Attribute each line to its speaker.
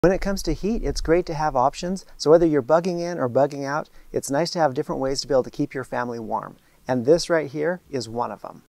Speaker 1: When it comes to heat, it's great to have options. So whether you're bugging in or bugging out, it's nice to have different ways to be able to keep your family warm. And this right here is one of them.